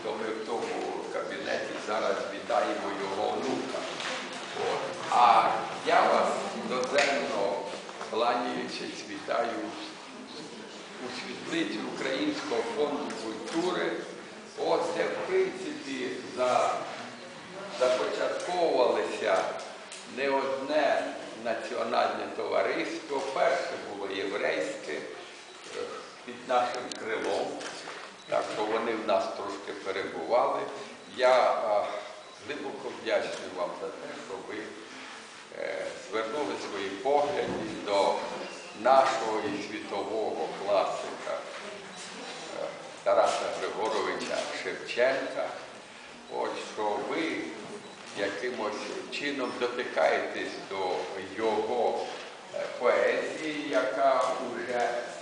то ми в тому кабінеті зараз вітаємо його онука. А я вас доземно, кланяючись, вітаю у світлиці Українського фонду культури, де, в принципі, започатковувалися не одне національне товариство. Перше було єврейське під нашим крилом, так що вони в нас трошки перебували. Я глибоко вдячний вам за те, що ви звернули свої погляди до нашого і світового класика Тараса Григоровича Шевченка. Що ви якимось чином дотикаєтесь до його поезії, яка вже